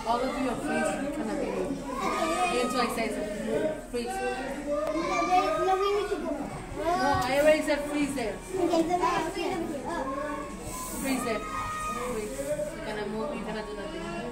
All of you are freeze. You cannot be moving. Until I say so. Freeze. No, we need to go. No, I already said freeze there. Okay, Freeze there. Freeze. You cannot move. You cannot do nothing.